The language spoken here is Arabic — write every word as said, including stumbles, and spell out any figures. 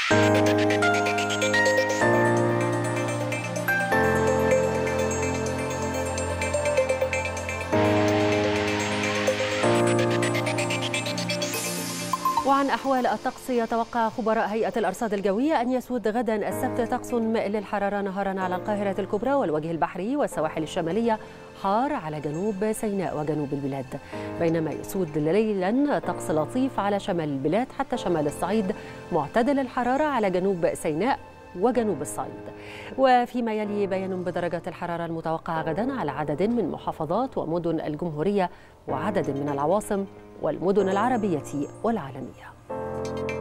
وعن أحوال الطقس، يتوقع خبراء هيئة الأرصاد الجوية أن يسود غدا السبت طقس مائل للحرارة نهارا على القاهرة الكبرى والوجه البحري والسواحل الشمالية، حار على جنوب سيناء وجنوب البلاد، بينما يسود ليلا طقس لطيف على شمال البلاد حتى شمال الصعيد، معتدل الحرارة على جنوب سيناء وجنوب الصعيد. وفيما يلي بيان بدرجات الحرارة المتوقعة غدا على عدد من محافظات ومدن الجمهورية وعدد من العواصم والمدن العربية والعالمية.